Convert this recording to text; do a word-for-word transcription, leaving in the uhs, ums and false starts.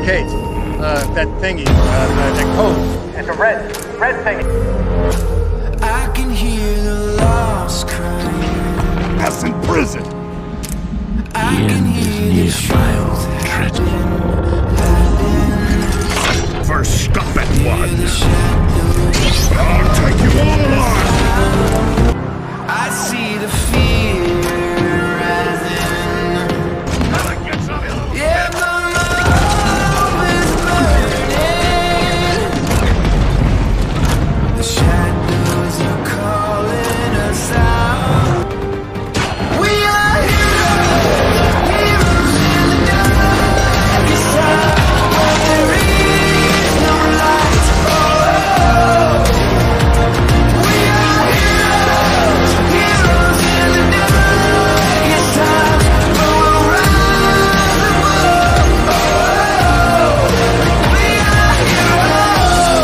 locate uh, that thingy, uh, that, that code. It's a red, red thingy. I can hear the lost crying. That's in prison. I can hear the truth happening. First stop at one. I'll take you all on.